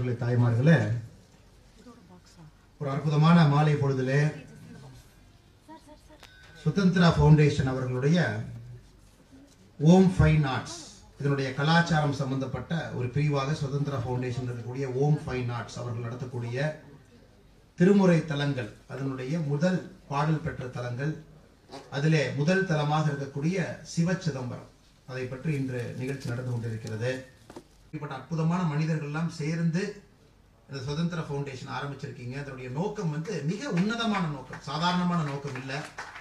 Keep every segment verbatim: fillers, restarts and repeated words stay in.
பெரியவர்களே தாய்மார்களே, ஒரு அற்புதமான மாலை பொழுதிலே சுதந்திரா ஃபவுண்டேஷன் அவர்களுடைய ஓம் ஃபைன் ஆர்ட்ஸ் இதனுடைய கலாச்சாரம் சம்பந்தப்பட்ட ஒரு பிரிவாக சுதந்திரா ஃபவுண்டேஷன் இருக்கக்கூடிய ஓம் ஃபைன் ஆர்ட்ஸ் அவர்கள் நடத்தக்கூடிய திருமுறை தலங்கள், அதனுடைய முதல் பாடல் பெற்ற தலங்கள், அதிலே முதல் தலமாக இருக்கக்கூடிய சிவ சிதம்பரம், அதை பற்றி இன்று நிகழ்ச்சி நடந்து கொண்டிருக்கிறது. இப்படிப்பட்ட அற்புதமான மனிதர்கள் எல்லாம் சேர்ந்து இந்த சுதந்திர ஃபவுண்டேஷன் ஆரம்பிச்சிருக்கீங்க. அதனுடைய நோக்கம் வந்து மிக உன்னதமான நோக்கம், சாதாரணமான நோக்கம் இல்லை.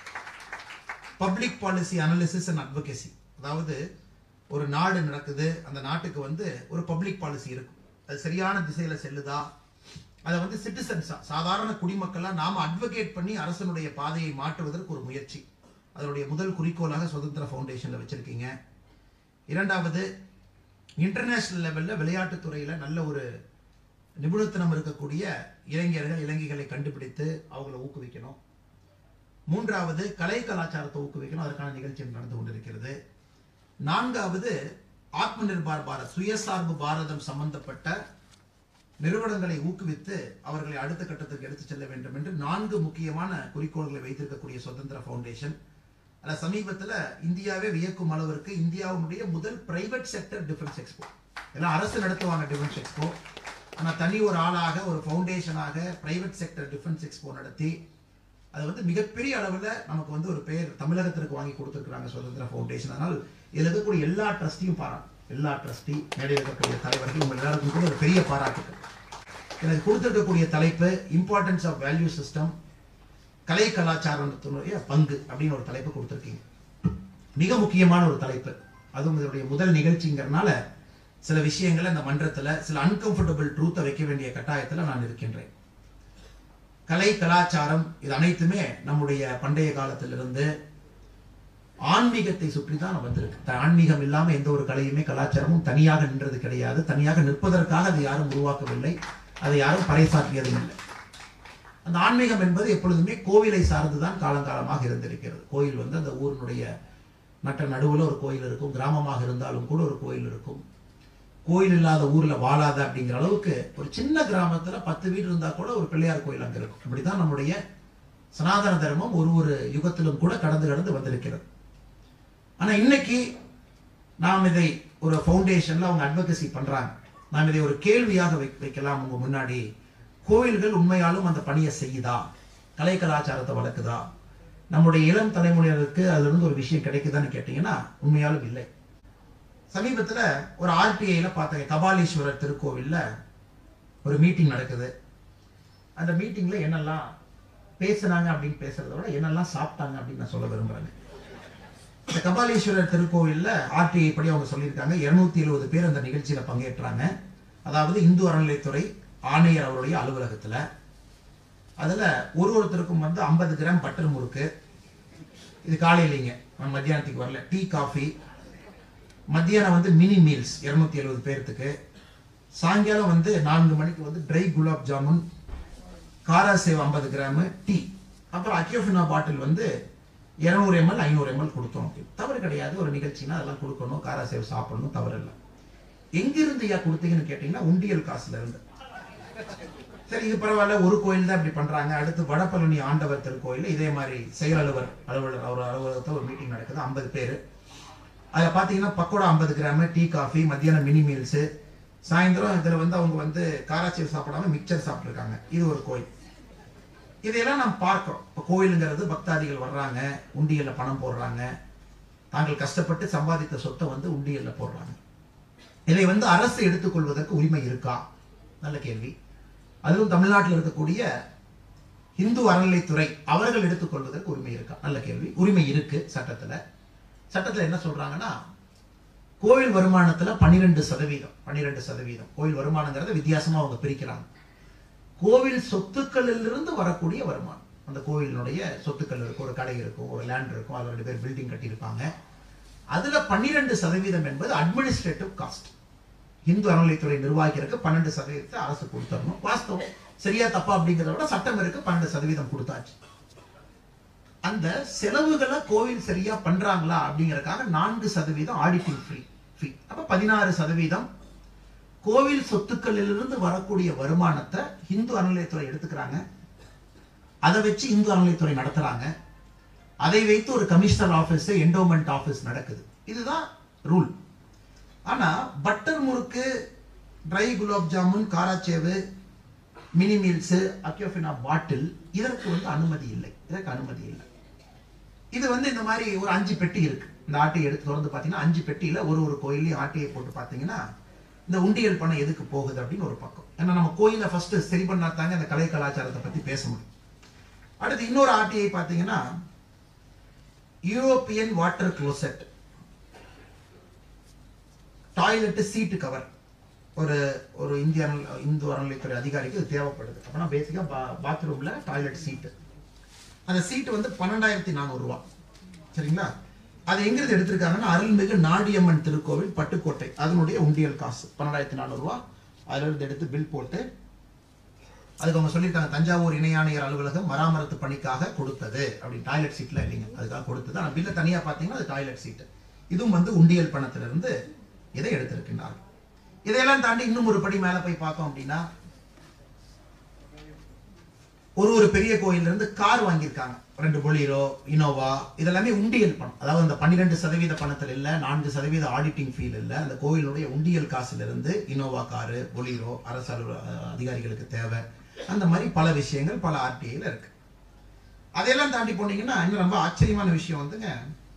Public policy analysis and advocacy, அதாவது ஒரு நாடு நடக்குது, அந்த நாட்டுக்கு வந்து ஒரு பப்ளிக் பாலிசி இருக்கும், அது சரியான திசையில செல்லுதா, அதை வந்து சிட்டிசன்ஸா சாதாரண குடிமக்களா நாம அட்வொகேட் பண்ணி அரசனுடைய பாதையை மாற்றுவதற்கு ஒரு முயற்சி, அதனுடைய முதல் குறிக்கோளாக சுதந்திர ஃபவுண்டேஷன்ல வச்சிருக்கீங்க. இரண்டாவது, இன்டர்நேஷனல் லெவல்ல விளையாட்டுத் துறையில நல்ல ஒரு நிபுணத்துவம் இருக்கக்கூடிய இளைஞர்கள் இளைஞர்களை கண்டுபிடித்து அவங்களை ஊக்குவிக்கணும். மூன்றாவது, கலை கலாச்சாரத்தை ஊக்குவிக்கணும், அதற்கான நிகழ்ச்சி நடந்து கொண்டிருக்கிறது. நான்காவது, ஆத்ம நிர்பார் பாரத், சுயசார்பு பாரதம் சம்பந்தப்பட்ட நிறுவனங்களை ஊக்குவித்து அவர்களை அடுத்த கட்டத்துக்கு எடுத்து செல்ல வேண்டும் என்று நான்கு முக்கியமான குறிக்கோள்களை வைத்திருக்கக்கூடிய சுதந்திர ஃபவுண்டேஷன். அதில் சமீபத்தில் இந்தியாவே வியக்கும் அளவிற்கு இந்தியாவுடைய முதல் பிரைவேட் செக்டர் டிஃபென்ஸ் எக்ஸ்போ, எல்லாம் அரசு நடத்துவாங்க டிஃபென்ஸ் எக்ஸ்போ, ஆனால் தனி ஒரு ஆளாக ஒரு ஃபவுண்டேஷனாக பிரைவேட் செக்டர் டிஃபென்ஸ் எக்ஸ்போ நடத்தி அது வந்து மிகப்பெரிய அளவில் நமக்கு வந்து ஒரு பெயர் தமிழகத்திற்கு வாங்கி கொடுத்துருக்குறாங்க சுதந்திர ஃபவுண்டேஷன். அதனால் இதில் இருக்கக்கூடிய எல்லா ட்ரஸ்டியும் பாராட்டு, எல்லா ட்ரஸ்டி மேடையில் இருக்கக்கூடிய தலைவர்கள் உங்கள் எல்லாருக்கும் கூட ஒரு பெரிய பாராட்டுகள். எனக்கு கொடுத்துருக்கக்கூடிய தலைப்பு இம்பார்ட்டன்ஸ் ஆஃப் வேல்யூ சிஸ்டம், கலை கலாச்சாரத்தினுடைய பங்கு அப்படின்னு ஒரு தலைப்பு கொடுத்துருக்கீங்க. மிக முக்கியமான ஒரு தலைப்பு, அதுவும் இதனுடைய முதல் நிகழ்ச்சிங்கிறதுனால சில விஷயங்களை இந்த மன்றத்தில் சில அன்கம்ஃபர்டபுள் ட்ரூத்தை வைக்க வேண்டிய கட்டாயத்தில் நான் இருக்கின்றேன். கலை கலாச்சாரம் இது அனைத்துமே நம்முடைய பண்டைய காலத்திலிருந்து ஆன்மீகத்தை சுற்றி தான் வந்திருக்கு. ஆன்மீகம் இல்லாம எந்த ஒரு கலையுமே கலாச்சாரமும் தனியாக நின்றது கிடையாது. தனியாக நிற்பதற்காக அதை யாரும் உருவாக்கவில்லை, அதை யாரும் பறைசாற்றியதும் இல்லை. அந்த ஆன்மீகம் என்பது எப்பொழுதுமே கோவிலை சார்ந்துதான் காலங்காலமாக இருந்திருக்கிறது. கோயில் வந்து அந்த ஊரினுடைய நட்ட நடுவில் ஒரு கோயில் இருக்கும், கிராமமாக இருந்தாலும் கூட ஒரு கோயில் இருக்கும். கோயில் இல்லாத ஊர்ல வாழாத அப்படிங்கிற அளவுக்கு ஒரு சின்ன கிராமத்துல பத்து வீடு இருந்தா கூட ஒரு பிள்ளையார் கோயில் அங்க இருக்கும். இப்படிதான் நம்முடைய சனாதன தர்மம் ஒரு ஒரு யுகத்திலும் கூட கடந்து கடந்து வந்திருக்கிறது. ஆனா இன்னைக்கு நாம் இதை ஒரு ஃபவுண்டேஷன்ல அவங்க அட்வொகசி பண்றாங்க. நாம் இதை ஒரு கேள்வியாக வைக்கலாம் உங்க முன்னாடி. கோயில்கள் உண்மையாலும் அந்த பணியை செய்யுதா? கலை கலாச்சாரத்தை வளர்க்குதா? நம்முடைய இளம் தலைமுறையினருக்கு அதுல இருந்து ஒரு விஷயம் கிடைக்குதான்னு கேட்டீங்கன்னா உண்மையாலும் இல்லை. சமீபத்துல ஒரு ஆர்டிஐல பார்த்த கபாலீஸ்வரர் திருக்கோவில்ல ஒரு மீட்டிங் நடக்குது. அந்த மீட்டிங்ல என்னெல்லாம் பேசுனாங்க அப்படின்னு பேசுறத விட என்னெல்லாம் சாப்பிட்டாங்க அப்படின்னு நான் சொல்ல விரும்புறேன். இந்த கபாலீஸ்வரர் திருக்கோவில்ல ஆர்டிஐ படி அவங்க சொல்லியிருக்காங்க இருநூத்தி எழுபது பேர் அந்த நிகழ்ச்சியில பங்கேற்றாங்க. அதாவது இந்து அறநிலைத்துறை ஆணையர் அவருடைய அலுவலகத்துல. அதுல ஒரு ஒருத்தருக்கும் வந்து ஐம்பது கிராம் பட்டர் முறுக்கு, இது காலையிலிங்க, மத்தியானத்துக்கு வரல, டீ காஃபி, மத்தியானம் வந்து மினி மீல்ஸ் இருநூத்தி எழுபது பேர்த்துக்கு, சாயங்காலம் வந்து நான்கு மணிக்கு வந்து ட்ரை குலாப் ஜாமுன், காரா சேவ் ஐம்பது கிராம், டீ, அப்புறம் அக்யோஃபினா பாட்டில் வந்து இருநூறு எம்எல் ஐநூறு எம்எல் கொடுத்தோம். தவறு கிடையாது, ஒரு நிகழ்ச்சினா அதெல்லாம் கொடுக்கணும், காரா சேவ் சாப்பிடணும், தவறு இல்லை. எங்கிருந்து யா கொடுத்தீங்கன்னு கேட்டீங்கன்னா உண்டியல் காசுல இருந்து. சரி, இது பரவாயில்ல, ஒரு கோயில் தான் இப்படி பண்றாங்க. அடுத்து வடபழனி ஆண்டவர் திருக்கோயில் இதே மாதிரி செயல் அலுவலர் அலுவலர் அவர் அலுவலகத்தில் ஒரு மீட்டிங் நடக்குது, ஐம்பது பேர். அதில் பார்த்தீங்கன்னா பக்கோடா ஐம்பது கிராம், டீ காஃபி, மத்தியானம் மினி மீல்ஸு, சாயந்தரம் இதில் வந்து அவங்க வந்து காராச்சேவ் சாப்பிடாம மிக்சர் சாப்பிட்ருக்காங்க. இது ஒரு கோயில். இதையெல்லாம் நாம் பார்க்கிறோம். இப்போ கோயிலுங்கிறது பக்தாதிகள் வர்றாங்க, உண்டியல்ல பணம் போடுறாங்க, தாங்கள் கஷ்டப்பட்டு சம்பாதித்த சொத்தை வந்து உண்டியல்ல போடுறாங்க. இதை வந்து அரசு எடுத்துக்கொள்வதற்கு உரிமை இருக்கா? நல்ல கேள்வி. அதுவும் தமிழ்நாட்டில் இருக்கக்கூடிய இந்து அறநிலைத்துறை அவர்கள் எடுத்துக்கொள்வதற்கு உரிமை இருக்கா? நல்ல கேள்வி. உரிமை இருக்கு சட்டத்துல. சட்டத்துல என்ன சொல்றாங்கன்னா, கோயில் வருமானத்துல பன்னிரெண்டு சதவீதம் பன்னிரெண்டு சதவீதம் கோயில் வருமானங்கிறத வித்தியாசமா அவங்க பிரிக்கிறாங்க. கோவில் சொத்துக்களில் இருந்து வரக்கூடிய வருமானம், அந்த கோயிலினுடைய சொத்துக்கள் இருக்கும், ஒரு கடை இருக்கும், ஒரு லேண்ட் இருக்கும், அது ரெண்டு பேர் பில்டிங் கட்டியிருப்பாங்க, அதுல பன்னிரெண்டு சதவீதம் என்பது அட்மினிஸ்ட்ரேட்டிவ் காஸ்ட். இந்து அறநிலைத்துறை நிர்வாகிக்கிறதுக்கு பன்னெண்டு சதவீதத்தை அரசு கொடுத்துடணும். வாஸ்தவம், சரியா தப்பா அப்படிங்கிறத விட சட்டம் இருக்கு, பன்னெண்டு சதவீதம் கொடுத்தாச்சு. அந்த செலவுகளை கோவில் சரியா பண்றாங்களா அப்படிங்கறதுக்காக நான்கு சதவீதம் ஆடிட்டிங் ஃப்ரீ ஃபீ. அப்ப பதினாறு சதவீதம் கோவில் சொத்துக்களிலிருந்து வரக்கூடிய வருமானத்தை இந்து அறநிலையத்துறை எடுத்துக்கிறாங்க. அதை வச்சு இந்து அறநிலையத்துறை நடத்துறாங்க. அதை வைத்து ஒரு கமிஷனர் ஆபீஸ், என்டோமெண்ட் ஆபீஸ் நடக்குது. இதுதான் ரூல். ஆனா butter murukku, dry gulab jamun, karasev, mini meals, Aquafina bottle இதற்கு வந்து அனுமதி இல்லை. இதற்கு அனுமதி இல்லை. இது வந்து இந்த மாதிரி ஒரு அஞ்சு பெட்டி இருக்கு. இந்த ஆட்டையை எடுத்து திறந்து பார்த்தீங்கன்னா அஞ்சு பெட்டியில ஒரு ஒரு கோயிலையும் ஆட்டையை போட்டு பார்த்தீங்கன்னா இந்த உண்டியல் பணம் எதுக்கு போகுது அப்படின்னு ஒரு பக்கம். ஏன்னா நம்ம கோயிலை ஃபர்ஸ்ட் சரி பண்ணாதாங்க இந்த கலை கலாச்சாரத்தை பத்தி பேச முடியும். அடுத்து இன்னொரு ஆட்டையை பார்த்தீங்கன்னா European water closet, toilet seat cover. ஒரு ஒரு இந்திய இந்து அறநிலையத்துறை அதிகாரிக்கு இது தேவைப்படுது. அப்படின்னா பேசிக்கா பாத்ரூம்ல டாய்லெட் சீட்டு. அந்த சீட்டு வந்து பன்னெண்டாயிரத்தி நானூறு ரூபா. சரிங்களா? அது எங்கிருந்து எடுத்திருக்காங்கன்னா அருள்மிகு நாடியம்மன் திருக்கோவில் பட்டுக்கோட்டை, அதனுடைய உண்டியல் காசு பன்னெண்டாயிரத்தி நானூறு ரூபா. அதுல இருந்து எடுத்து பில் போட்டு அதுக்கு அவங்க சொல்லியிருக்காங்க தஞ்சாவூர் இணை ஆணையர் அலுவலகம் மராமரத்து பணிக்காக கொடுத்தது அப்படின்னு. டாய்லெட் சீட்ல இல்லைங்க, அதுக்காக கொடுத்தது. ஆனால் பில்ல தனியா பார்த்தீங்கன்னா அது டாய்லெட் சீட்டு. இதுவும் வந்து உண்டியல் பணத்திலிருந்து இதை எடுத்திருக்கின்றார்கள். இதையெல்லாம் தாண்டி இன்னும் ஒரு படி மேல போய் பார்த்தோம் அப்படின்னா ஒரு ஒரு பெரிய கோயில்ல இருந்து கார் வாங்கியிருக்காங்க. ரெண்டு பொலீரோ, இனோவா, இதெல்லாமே உண்டியல் பணம். அதாவது அந்த பன்னிரெண்டு சதவீத பணத்தில் இல்ல, நான்கு சதவீத ஆடிட்டிங் ஃபீல் இல்ல, அந்த கோயிலுடைய உண்டியல் காசுல இருந்து இனோவா காரு, பொலீரோ, அரசு அதிகாரிகளுக்கு தேவை, அந்த மாதிரி பல விஷயங்கள் பல ஆர்டிஐல இருக்கு. அதையெல்லாம் தாண்டி போனீங்கன்னா இன்னும் ரொம்ப ஆச்சரியமான விஷயம் வந்துங்க,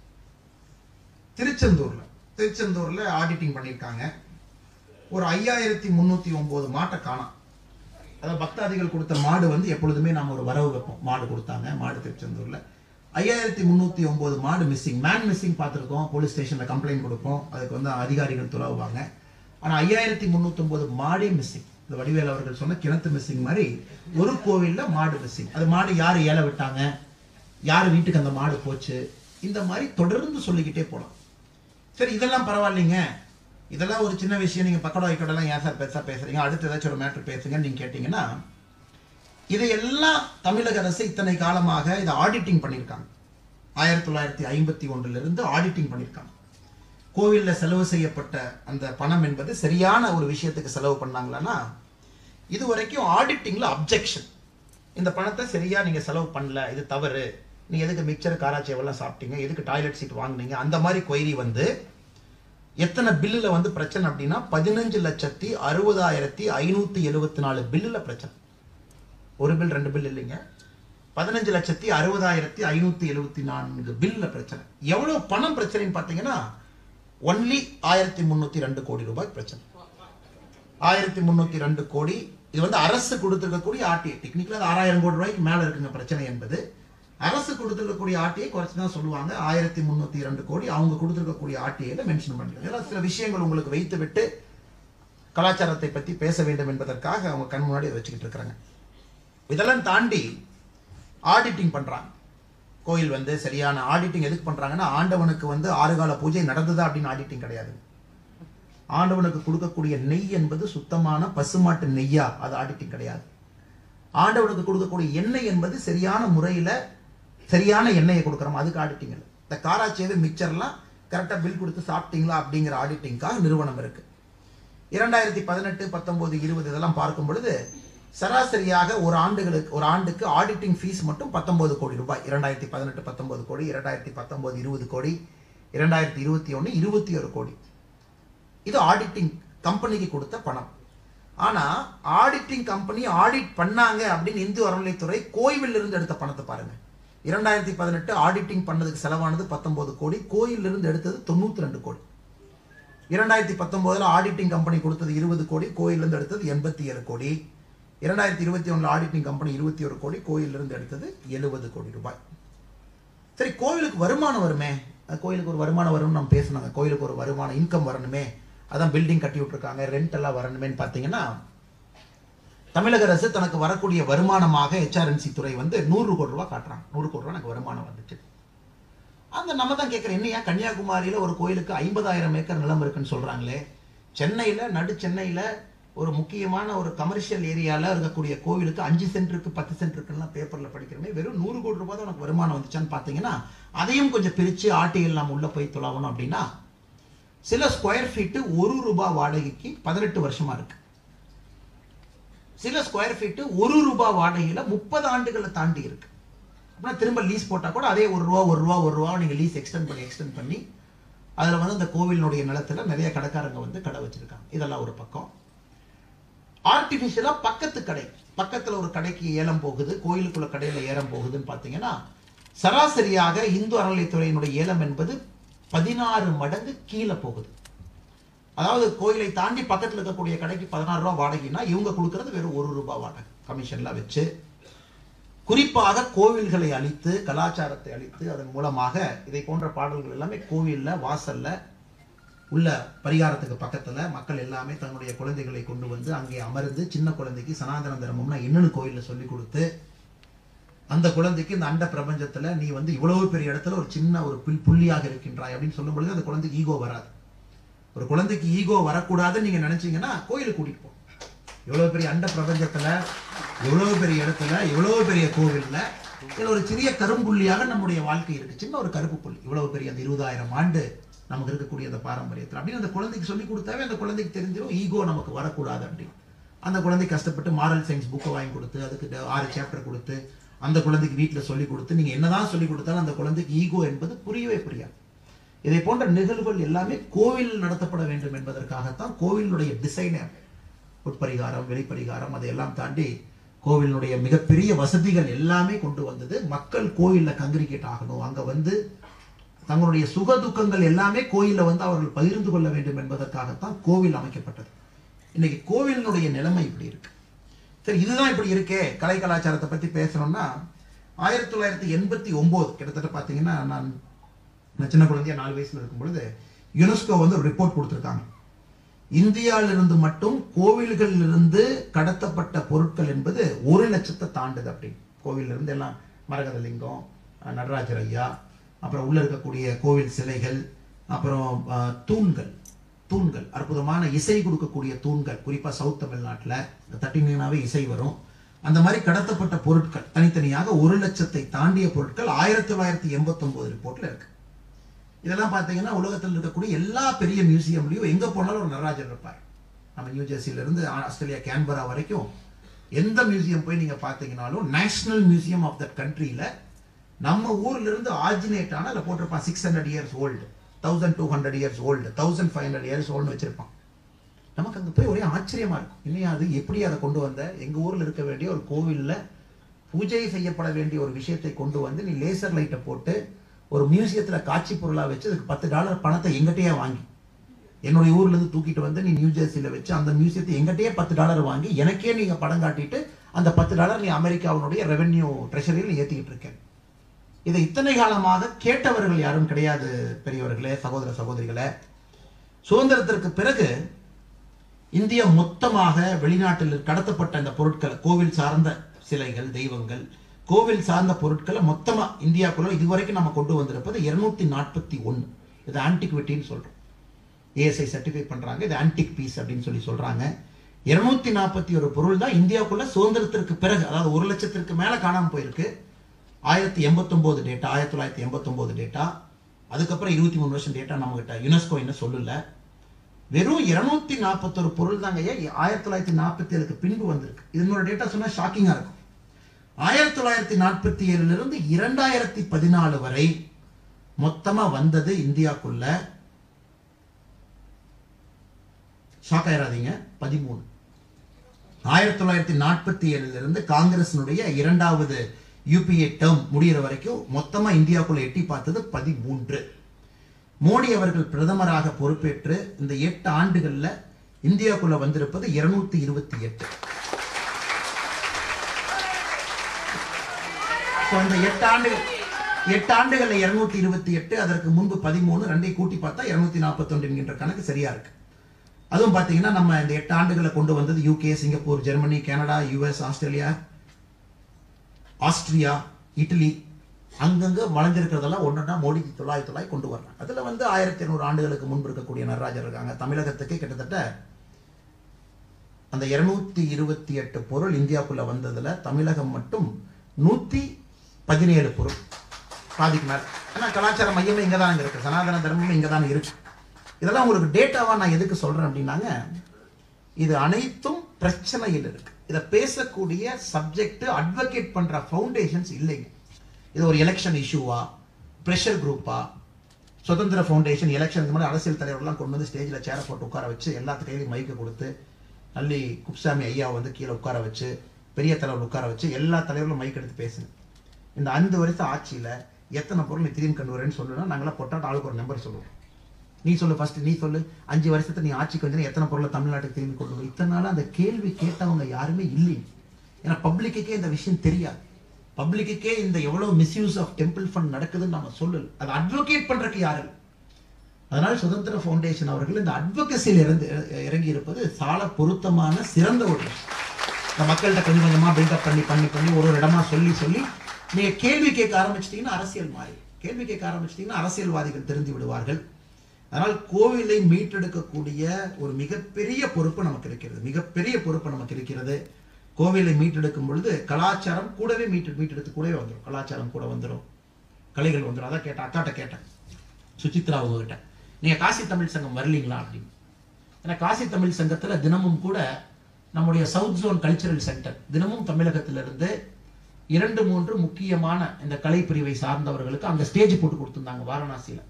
திருச்செந்தூர்ல திருச்செந்தூர்ல ஆடிட்டிங் பண்ணியிருக்காங்க. ஒரு ஐயாயிரத்தி முன்னூத்தி ஒன்பது மாட்டை காணோம். அதாவது பக்தாதிகள் கொடுத்த மாடு வந்து எப்பொழுதுமே நாம ஒரு வரவு வைப்போம். மாடு கொடுத்தாங்க, மாடு திருச்செந்தூர்ல ஐயாயிரத்தி முன்னூத்தி ஒன்பது மாடு மிஸ்ஸிங். மேன் மிஸ்ஸிங் பார்த்துருக்கோம், போலீஸ் ஸ்டேஷன்ல கம்ப்ளைண்ட் கொடுப்போம், அதுக்கு வந்து அதிகாரிகள் துறவுவாங்க. ஆனா ஐயாயிரத்தி முன்னூத்தி ஒன்பது மாடே மிஸ்ஸிங். இந்த வடிவேல் அவர்கள் சொன்ன கிணத்து மிஸ்ஸிங் மாதிரி ஒரு கோவில்ல மாடு மிஸ்ஸிங். அது மாடு யாரு ஏல விட்டாங்க, யாரு வீட்டுக்கு அந்த மாடு போச்சு, இந்த மாதிரி தொடர்ந்து சொல்லிக்கிட்டே போலாம். சரி, இதெல்லாம் பரவாயில்லைங்க, இதெல்லாம் ஒரு சின்ன விஷயம், நீங்க பக்கடா வைக்கடெல்லாம் ஏன் சார் பெருசா பேசுறீங்க, அடுத்து ஏதாச்சும் ஒரு மேட்டர் பேசுங்க நீங்க கேட்டீங்கன்னா, இதையெல்லாம் தமிழக அரசு இத்தனை காலமாக இதை ஆடிட்டிங் பண்ணியிருக்காங்க. ஆயிரத்தி தொள்ளாயிரத்தி ஐம்பத்தி ஒன்றுல இருந்து ஆடிட்டிங் பண்ணியிருக்காங்க. கோவில்ல செலவு செய்யப்பட்ட அந்த பணம் என்பது சரியான ஒரு விஷயத்துக்கு செலவு பண்ணாங்களான்னா, இது வரைக்கும் ஆடிட்டிங்ல அப்ஜெக்ஷன், இந்த பணத்தை சரியா நீங்க செலவு பண்ணல, இது தவறு, நீங்க எதுக்கு மிக்சர் காராச்சேவெல்லாம் சாப்பிட்டீங்க, எதுக்கு டாய்லெட் சீட் வாங்கினீங்க, அந்த மாதிரி கொயரி வந்து எத்தனை பில்லுல வந்து பிரச்சனை அப்படின்னா பதினஞ்சு லட்சத்தி அறுபதாயிரத்தி ஐநூத்தி எழுபத்தி நாலு பில்லுல பிரச்சனை. ஒரு பில் ரெண்டு பில் இல்லைங்க, பதினஞ்சு லட்சத்தி அறுபதாயிரத்தி ஐநூத்தி எழுபத்தி நான்கு பில்ல பிரச்சனை. எவ்வளவு பணம் பிரச்சனைன்னு பாத்தீங்கன்னா ஒன்லி ஆயிரத்தி முன்னூத்தி ரெண்டு கோடி ரூபாய் பிரச்சனை. ஆயிரத்தி முன்னூத்தி ரெண்டு கோடி. இது வந்து அரசு கொடுத்திருக்கக்கூடிய ஆர்டிஐ. டெக்னிக்கலா ஆறாயிரம் கோடி ரூபாய்க்கு மேல இருக்குங்க பிரச்சனை என்பது. அரசு கொடுத்திருக்கக்கூடிய ஆர்டிஐ குறைச்சுதான் சொல்லுவாங்க. ஆயிரத்தி முன்னூத்தி இரண்டு கோடி அவங்க கொடுத்திருக்கக்கூடிய ஆர்டிஐல மென்ஷன் பண்ணிருக்காங்க. சில விஷயங்கள் உங்களுக்கு வைத்து விட்டு கலாச்சாரத்தை பத்தி பேச வேண்டும் என்பதற்காக அவங்க கண் முன்னாடி வச்சுக்கிட்டு இருக்கிறாங்க. இதெல்லாம் தாண்டி ஆடிட்டிங் பண்றாங்க. கோயில் வந்து சரியான ஆடிட்டிங் எதுக்கு பண்றாங்கன்னா, ஆண்டவனுக்கு வந்து ஆறு கால பூஜை நடந்ததா அப்படின்னு ஆடிட்டிங் கிடையாது. ஆண்டவனுக்கு கொடுக்கக்கூடிய நெய் என்பது சுத்தமான பசுமாட்டு நெய்யா, அது ஆடிட்டிங் கிடையாது. ஆண்டவனுக்கு கொடுக்கக்கூடிய எண்ணெய் என்பது சரியான முறையில சரியான எண்ணெயை கொடுக்குறோம், அதுக்கு ஆடிட்டிங் இல்லை. இந்த காராச்சேவு மிக்சர்லாம் கரெக்டா பில் கொடுத்து சாப்பிட்டீங்களா அப்படிங்கிற ஆடிட்டிங்காக நிறுவனம் இருக்கு. இரண்டாயிரத்தி பதினெட்டு பத்தொன்பது இருபது இதெல்லாம் பார்க்கும் பொழுது சராசரியாக ஒரு ஆண்டுகளுக்கு ஒரு ஆண்டுக்கு ஆடிட்டிங் ஃபீஸ் மட்டும் பத்தொன்பது கோடி ரூபாய். இரண்டாயிரத்தி பதினெட்டு பத்தொன்பது கோடி, இரண்டாயிரத்தி பத்தொன்பது இருபது கோடி, இரண்டாயிரத்தி இருபத்தி ஒன்னு இருபத்தி ஒரு கோடி. இது ஆடிட்டிங் கம்பெனிக்கு கொடுத்த பணம். ஆனா ஆடிட்டிங் கம்பெனி ஆடிட் பண்ணாங்க அப்படின்னு இந்து அறநிலைத்துறை கோயில் இருந்து எடுத்த பணத்தை பாருங்க. இரண்டாயிரத்தி பதினெட்டு ஆடிட்டிங் பண்ணதுக்கு செலவானது பத்தொன்பது கோடி, கோயில் இருந்து எடுத்தது தொண்ணூத்தி ரெண்டு கோடி. இரண்டாயிரத்தி பத்தொன்பதுல ஆடிட்டிங் கம்பெனி கொடுத்தது இருபது கோடி, கோயில் இருந்து எடுத்தது எண்பத்தி ஏழு கோடி. இரண்டாயிரத்தி இருபத்தி ஒண்ணுல ஆடிட்டிங் கம்பெனி இருபத்தி ஒரு கோடி, கோயில் இருந்து எடுத்தது எழுபது கோடி ரூபாய். சரி, கோயிலுக்கு வருமானம் வருமே, கோயிலுக்கு ஒரு வருமானம் வரும்னு நம்ம பேசினாங்க. கோயிலுக்கு ஒரு வருமானம் இன்கம் வரணுமே, அதான் பில்டிங் கட்டி விட்டுருக்காங்க, ரெண்ட் எல்லாம் வரணுமேன்னு பாத்தீங்கன்னா, தமிழக அரசு தனக்கு வரக்கூடிய வருமானமாக ஹெச்ஆர்என்சி துறை வந்து நூறு கோடி ரூபாய் காட்டுறாங்க. நூறு கோடி ரூபாய் எனக்கு வருமானம் வந்துச்சு. அந்த நம்ம தான் கேட்கிறேன், என்னையா கன்னியாகுமரியில ஒரு கோயிலுக்கு ஐம்பதாயிரம் ஏக்கர் நிலம் இருக்குன்னு சொல்றாங்களே, சென்னையில நடு சென்னையில ஒரு முக்கியமான ஒரு கமர்ஷியல் ஏரியால இருக்கக்கூடிய கோவிலுக்கு அஞ்சு சென்ட் இருக்கு, பத்து சென்ட் இருக்குன்னு பேப்பர்ல படிக்கிறோமே, வெறும் நூறு கோடி ரூபாய் தான் உனக்கு வருமானம் வந்துச்சான்னு பாத்தீங்கன்னா, அதையும் கொஞ்சம் பிரிச்சு ஆர்டிஐல நம்ம உள்ள போய் தொலாவணும் அப்படின்னா சில ஸ்கொயர் ஃபீட்டு ஒரு ரூபாய் வாடகைக்கு பதினெட்டு வருஷமா இருக்கு. சில ஸ்கொயர் ஃபீட்டு ஒரு ரூபாய் வாடகையில முப்பது ஆண்டுகளை தாண்டி இருக்கு. அப்படின்னா திரும்ப லீஸ் போட்டா கூட அதே ஒரு ரூபா ஒரு ரூபா ஒரு ரூபா நீங்க லீஸ் எக்ஸ்டெண்ட் பண்ணி எக்ஸ்டெண்ட் பண்ணி அதுல வந்து அந்த கோவிலினுடைய நிலத்துல நிறைய கடைக்காரங்க வந்து கடை வச்சிருக்காங்க. இதெல்லாம் ஒரு பக்கம். ஆர்டிபிஷியலா பக்கத்து கடை, பக்கத்துல ஒரு கடைக்கு ஏலம் போகுது, கோயிலுக்குள்ள கடையில ஏலம் போகுதுன்னு பாத்தீங்கன்னா சராசரியாக இந்து அறநிலைத்துறையினுடைய ஏலம் என்பது பதினாறு மடங்கு கீழே போகுது. அதாவது கோயிலை தாண்டி பக்கத்தில் இருக்கக்கூடிய கடைக்கு பதினாறு ரூபாய் வாடகைன்னா இவங்க கொடுக்கறது வெறும் ஒரு ரூபாய் வாடகை கமிஷன்ல வச்சு, குறிப்பாக கோவில்களை அழித்து கலாச்சாரத்தை அழித்து அதன் மூலமாக இதை போன்ற பாடல்கள் எல்லாமே கோவில்ல வாசல்ல உள்ள பரிகாரத்துக்கு பக்கத்துல மக்கள் எல்லாமே தன்னுடைய குழந்தைகளை கொண்டு வந்து அங்கே அமர்ந்து சின்ன குழந்தைக்கு சனாதன தர்மம்னா என்னன்னு கோயில்ல சொல்லி கொடுத்து அந்த குழந்தைக்கு இந்த அண்ட பிரபஞ்சத்துல நீ வந்து இவ்வளவு பெரிய இடத்துல ஒரு சின்ன ஒரு புல் புள்ளியாக இருக்கின்றாய் அப்படின்னு சொல்லும் பொழுது அந்த குழந்தைக்கு ஈகோ வராது. ஒரு குழந்தைக்கு ஈகோ வரக்கூடாதுன்னு நீங்க நினைச்சீங்கன்னா கோயிலுக்கு கூட்டிட்டு போ. இவ்வளவு பெரிய அண்ட பிரபஞ்சத்துல எவ்வளவு பெரிய இடத்துல எவ்வளவு பெரிய கோவில்ல இதுல ஒரு சிறிய கரும்புள்ளியாக நம்முடைய வாழ்க்கை இருக்கு. சின்ன ஒரு கருப்பு புள்ளி இவ்வளவு பெரிய அந்த இருபதாயிரம் ஆண்டு நமக்கு இருக்கக்கூடிய அந்த பாரம்பரியத்தில் அப்படின்னு அந்த குழந்தைக்கு சொல்லி கொடுத்தாவே அந்த குழந்தைக்கு தெரிஞ்சிடும் ஈகோ நமக்கு வரக்கூடாது அப்படின்னு. அந்த குழந்தை கஷ்டப்பட்டு மாரல் சயின்ஸ் புக்கை வாங்கி கொடுத்து அதுக்கு ஆறு சாப்டர் கொடுத்து அந்த குழந்தைக்கு வீட்டில் சொல்லி கொடுத்து நீங்க என்னதான் சொல்லி கொடுத்தாலும் அந்த குழந்தைக்கு ஈகோ என்பது புரியவே புரியாது. இதை போன்ற நிகழ்வுகள் எல்லாமே கோவில் நடத்தப்பட வேண்டும் என்பதற்காகத்தான் கோவிலுடைய டிசைனே. உட்பரிகாரம் வெளிப்பரிகாரம் அதையெல்லாம் தாண்டி கோவிலுடைய மிகப்பெரிய வசதிகள் எல்லாமே கொண்டு வந்தது. மக்கள் கோயில்ல கங்கிரிகேட் ஆகணும், அங்க வந்து தங்களுடைய சுக துக்கங்கள் எல்லாமே கோயில்ல வந்து அவர்கள் பகிர்ந்து கொள்ள வேண்டும் என்பதற்காகத்தான் கோவில் அமைக்கப்பட்டது. இன்னைக்கு கோவிலினுடைய நிலைமை இப்படி இருக்கு. சரி, இதுதான் இப்படி இருக்கே. கலை கலாச்சாரத்தை பத்தி பேசணும்னா ஆயிரத்தி தொள்ளாயிரத்தி எண்பத்தி ஒன்பது கிட்டத்தட்ட பாத்தீங்கன்னா நான் சின்ன குழந்தையா நாலு வயசுல இருக்கும் பொழுது யுனெஸ்கோ வந்து ஒரு ரிப்போர்ட் கொடுத்திருக்காங்க. இந்தியாவிலிருந்து மட்டும் கோவில்களில் இருந்து கடத்தப்பட்ட பொருட்கள் என்பது ஒரு லட்சத்தை தாண்டுது அப்படின்னு. கோவில்ல இருந்து எல்லாம் மரகத லிங்கம், நடராஜர் ஐயா, அப்புறம் உள்ள இருக்கக்கூடிய கோவில் சிலைகள், அப்புறம் தூண்கள் தூண்கள் அற்புதமான இசை கொடுக்கக்கூடிய தூண்கள், குறிப்பா சவுத் தமிழ்நாட்டுல தட்டினாவே இசை வரும். அந்த மாதிரி கடத்தப்பட்ட பொருட்கள் தனித்தனியாக ஒரு லட்சத்தை தாண்டிய பொருட்கள் ஆயிரத்தி தொள்ளாயிரத்தி எண்பத்தி ஒன்பது ரிப்போர்ட்ல இருக்கு. இதெல்லாம் பாத்தீங்கன்னா உலகத்தில் இருக்கக்கூடிய எல்லா பெரிய மியூசியம்லயும் எங்க போனாலும் ஒரு நடராஜர் இருப்பார். நம்ம நியூ ஜெர்சில இருந்து ஆஸ்திரேலியா கேன்பரா வரைக்கும் எந்த மியூசியம் போய் நீங்க பாத்தீங்கன்னாலும் நேஷனல் மியூசியம் ஆஃப் தட் கண்ட்ரியில நம்ம ஊர்ல இருந்து ஆர்ஜினேட் ஆன அதில் போட்டிருப்பான் six hundred years old, thousand two hundred years old, thousand five hundred years old வச்சிருப்பான். நமக்கு அங்கே போய் ஒரே ஆச்சரியமா இருக்கும். இல்லையா, அது எப்படி அதை கொண்டு வந்த? எங்க ஊர்ல இருக்க வேண்டிய ஒரு கோவில்ல பூஜை செய்யப்பட வேண்டிய ஒரு விஷயத்தை கொண்டு வந்து நீ லேசர் லைட்டை போட்டு ஒரு மியூசியத்துல காட்சி பொருளா வச்சு அதுக்கு பத்து டாலர் பணத்தை எங்கிட்டயே வாங்கி என்னுடைய ஊர்ல இருந்து தூக்கிட்டு வந்து நீ நியூ ஜெர்சியில வச்சு அந்த மியூசியத்தை எங்கிட்டயே பத்து டாலர் வாங்கி எனக்கே நீங்க படம் காட்டிட்டு அந்த பத்து டாலர் நீ அமெரிக்காவுடைய ரெவென்யூ ட்ரெஷரியில் நீ ஏத்திக்கிட்டு இருக்க. இதை இத்தனை காலமாக கேட்டவர்கள் யாரும் கிடையாது பெரியவர்களே, சகோதர சகோதரிகளே. சுதந்திரத்திற்கு பிறகு இந்தியா மொத்தமாக வெளிநாட்டில் கடத்தப்பட்ட அந்த பொருட்கள், கோவில் சார்ந்த சிலைகள், தெய்வங்கள், கோவில் சார்ந்த பொருட்களை மொத்தமா இந்தியாக்குள்ள இதுவரைக்கும் நம்ம கொண்டு வந்திருப்பது இருநூத்தி நாற்பத்தி ஒன்னு. இது ஆன்டிக்விட்டின்னு சொல்றோம். ஏஎஸ்ஐ சர்டிஃபை பண்றாங்க, இது ஆன்டிக் பீஸ் அப்படின்னு சொல்லி சொல்றாங்க. இருநூத்தி நாற்பத்தி ஒரு பொருள் தான் இந்தியாவுக்குள்ள சுதந்திரத்திற்கு பிறகு, அதாவது ஒரு லட்சத்திற்கு மேல காணாம போயிருக்கு. ஆயிரத்தி எண்பத்தி ஒன்பது டேட்டா, ஆயிரத்தி தொள்ளாயிரத்தி எண்பத்தி ஒன்பது டேட்டா, அதுக்கப்புறம் இருபத்தி மூணு வருஷம் டேட்டா நம்ம கிட்ட யுனெஸ்கோ என்ன சொல்லல. வெறும் இருநூத்தி நாற்பத்தி ஒரு பொருள் தாங்க ஆயிரத்தி தொள்ளாயிரத்தி நாற்பத்தி ஏழுக்கு பின்பு வந்திருக்கு. இதனோட டேட்டா சொன்னா ஷாக்கிங்கா இருக்கும். ஆயிரத்தி தொள்ளாயிரத்தி நாற்பத்தி ஏழுல இருந்து இரண்டாயிரத்தி பதினாலு வரை மொத்தமா வந்தது இந்தியாக்குள்ள, ஷாக் ஆயிராதீங்க, பதிமூணு. ஆயிரத்தி தொள்ளாயிரத்தி நாற்பத்தி ஏழுல இருந்து காங்கிரசினுடைய இரண்டாவது யூபிஏ டேர்ம் முடிகிற வரைக்கும் மொத்தமா இந்தியாவுக்குள்ள எட்டி பார்த்தது பதிமூன்று. மோடி அவர்கள் பிரதமராக பொறுப்பேற்று இந்த எட்டு ஆண்டுகள்ல இந்தியாவுக்குள்ள வந்திருப்பது இருநூத்தி இருபத்தி எட்டு. இந்த எட்டு ஆண்டுகள் எட்டு ஆண்டுகள்ல இருநூத்தி இருபத்தி எட்டு, அதற்கு முன்பு பதிமூணு, ரெண்டை கூட்டி பார்த்தா இருநூத்தி நாற்பத்தி ஒன்று என்கின்ற கணக்கு சரியா இருக்கு. அதுவும் பாத்தீங்கன்னா நம்ம இந்த எட்டு ஆண்டுகளை கொண்டு வந்தது UK, Singapore, Germany, Canada, US, Australia, Austria, Italy, அங்கங்க வளைஞ்சிருக்கிறதெல்லாம் ஒன்றுனா மோடி தொள்ளாயிரத்தி தொள்ளாயிரத்தி கொண்டு வர்றாங்க. அதுல வந்து ஆயிரத்தி இருநூறு ஆண்டுகளுக்கு முன்பு இருக்கக்கூடிய நடராஜர் இருக்காங்க. தமிழகத்துக்கு கிட்டத்தட்ட அந்த இருநூத்தி இருபத்தி எட்டு பொருள் இந்தியாவுக்குள்ள வந்ததுல தமிழகம் மட்டும் நூத்தி பதினேழு பொருள், பாதிக்கு மேல. ஆனா கலாச்சார மையமே இங்கதான் இருக்கு, சனாதன தர்மமே இங்கதான் இருக்கு. இதெல்லாம் உங்களுக்கு டேட்டாவா நான் எதுக்கு சொல்றேன் அப்படின்னாங்க, இது அனைத்தும் பிரச்சனையில் இருக்கு. இதை பேசக்கூடிய சப்ஜெக்ட் அட்வொகேட் பண்ற ஃபவுண்டேஷன்ஸ் இல்லைங்க. இது ஒரு எலெக்ஷன் இஷ்யூவா, பிரஷர் குரூப்பா, சுதந்திர ஃபவுண்டேஷன் எலெக்ஷனுக்கு முன்னாடி அரசியல் தலைவர்கள்லாம் கொண்டு வந்து ஸ்டேஜில் சேரை போட்டு உட்கார வச்சு எல்லாத்து கையிலையும் மைக்கை கொடுத்து நல்லி குப்சாமி ஐயா வந்து கீழே உட்கார வச்சு பெரிய தலைவர் உட்கார வச்சு எல்லா தலைவர்களும் மைக் எடுத்து பேசுங்க. இந்த அஞ்சு வருஷம் ஆட்சியில் எத்தனை பொருள் நீ திரும்பி கொண்டு வரேன்னு சொல்லுன்னா நாங்களாம் பொட்டாட்டு ஆளுக்கு ஒரு நம்பர் சொல்லுவோம். நீ சொல்லு ஃபர்ஸ்ட், நீ சொல்லு, அஞ்சு வருஷத்தை நீ ஆட்சிக்கு வந்து எத்தனை பொருளை தமிழ்நாட்டுக்கு திரும்பி கொண்டு வரும். இத்தனை நாள் அந்த கேள்வி கேட்டவங்க யாருமே இல்லைங்க. ஏன்னா பப்ளிக்கே இந்த விஷயம் தெரியாது. பப்ளிக்கே இந்த எவ்வளவு மிஸ்யூஸ் ஆஃப் டெம்பிள் ஃபண்ட் நடக்குதுன்னு நம்ம சொல்லல. அதை அட்வொகேட் பண்றதுக்கு யாரு? அதனால சுதந்திர ஃபவுண்டேஷன் அவர்கள் இந்த அட்வொகசியில் இருந்து இறங்கி இருப்பது சால பொருத்தமான சிறந்த ஒரு இந்த மக்கள்கிட்ட கொஞ்சம் கொஞ்சமா பில்டப் பண்ணி பண்ணி பண்ணி ஒரு ஒரு இடமா சொல்லி சொல்லி நீங்க கேள்வி கேட்க ஆரம்பிச்சிட்டீங்கன்னா அரசியல் மாறி, கேள்வி கேட்க ஆரம்பிச்சிட்டீங்கன்னா அரசியல்வாதிகள் தெரிந்து விடுவார்கள். அதனால் கோவிலை மீட்டெடுக்கக்கூடிய ஒரு மிகப்பெரிய பொறுப்பு நமக்கு இருக்கிறது, மிகப்பெரிய பொறுப்பு நமக்கு இருக்கிறது. கோவிலை மீட்டெடுக்கும் பொழுது கலாச்சாரம் கூடவே மீட்டு மீட்டெடுத்து கூடவே வந்துடும், கலாச்சாரம் கூட வந்துடும், கலைகள் வந்துடும். அதான் கேட்டேன், அக்காட்ட கேட்டேன் சுசித்ரா உங்ககிட்ட, நீங்க காசி தமிழ் சங்கம் வரலீங்களா அப்படின்னு. ஏன்னா காசி தமிழ் சங்கத்துல தினமும் கூட நம்முடைய சவுத் ஜோன் கல்ச்சரல் சென்டர் தினமும் தமிழகத்திலிருந்து இரண்டு மூன்று முக்கியமான இந்த கலை பிரிவை சார்ந்தவர்களுக்கு அங்க ஸ்டேஜ் போட்டு கொடுத்துருந்தாங்க வாரணாசியில.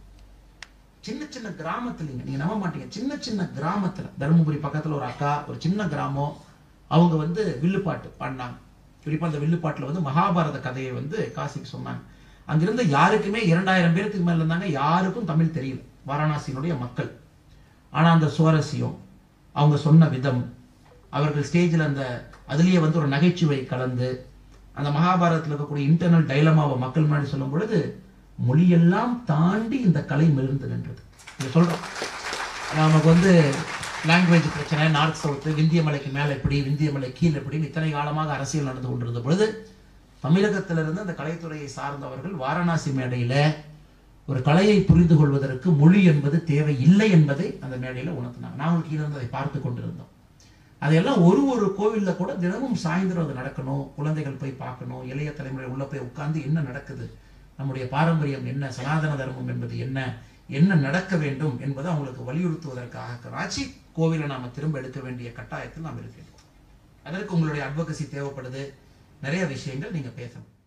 சின்ன சின்ன கிராமத்துல, நீங்க நம்ப மாட்டீங்க, சின்ன சின்ன கிராமத்துல, தருமபுரி பக்கத்துல ஒரு அக்கா, ஒரு சின்ன கிராமம், அவங்க வந்து வில்லுப்பாட்டு பாடினாங்க. குறிப்பா அந்த வில்லுப்பாட்டுல வந்து மகாபாரத கதையை வந்து காசிக்கு சொன்னாங்க. அங்கிருந்து யாருக்குமே இரண்டாயிரம் பேருக்கு மேல இருந்தாங்க, யாருக்கும் தமிழ் தெரியல வாரணாசியினுடைய மக்கள். ஆனா அந்த சுவாரஸ்யம், அவங்க சொன்ன விதம், அவர்கள் ஸ்டேஜில் அந்த அதுலயே வந்து ஒரு நகைச்சுவை கலந்து அந்த மகாபாரதத்தில் இருக்கக்கூடிய இன்டர்னல் டைலமாவை மக்கள் முன்னாடி சொல்லும் பொழுது மொழியெல்லாம் தாண்டி இந்த கலை மிளர்ந்து நின்றது. இங்க சொல்றோம், நமக்கு வந்து லாங்குவேஜ் பிரச்சனை, நார்த் சவுத்து, விந்திய மலைக்கு மேல எப்படி, விந்திய மலை கீழே எப்படி, இத்தனை காலமாக அரசியல் நடந்து கொண்டிருந்த பொழுது தமிழகத்திலிருந்து அந்த கலைத்துறையை சார்ந்தவர்கள் வாரணாசி மேடையில ஒரு கலையை புரிந்து கொள்வதற்கு மொழி என்பது தேவை இல்லை என்பதை அந்த மேடையில உணர்த்தினாங்க. நாங்கள் கீழே இருந்து அதை பார்த்து கொண்டிருந்தோம். அதையெல்லாம் ஒரு ஒரு கோவில்ல கூட தினமும் சாயந்தரம் அது நடக்கணும், குழந்தைகள் போய் பார்க்கணும், இளைய தலைமுறை உள்ள போய் உட்கார்ந்து என்ன நடக்குது, நம்முடைய பாரம்பரியம் என்ன, சனாதன தர்மம் என்பது என்ன, என்ன நடக்க வேண்டும் என்பதை அவங்களுக்கு வலியுறுத்துவதற்காக ராட்சி கோவிலை நாம திரும்ப எடுக்க வேண்டிய கட்டாயத்தில் நாம் இருக்கின்றோம். அதற்கு உங்களுடைய அட்வொகசி தேவைப்படுது. நிறைய விஷயங்கள் நீங்க பேசணும்.